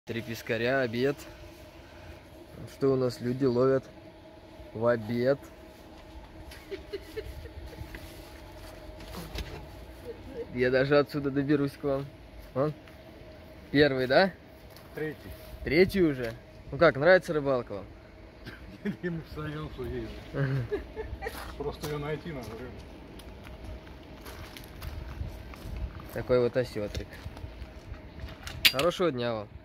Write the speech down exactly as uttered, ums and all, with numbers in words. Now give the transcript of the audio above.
Три пескаря, обед. Что у нас люди ловят в обед? Я даже отсюда доберусь к вам. Он? Первый, да? Третий. Третий уже? Ну как, нравится рыбалка вам? Ему встаем, что есть. Просто ее найти надо. Такой вот осетрик. Хорошего дня вам.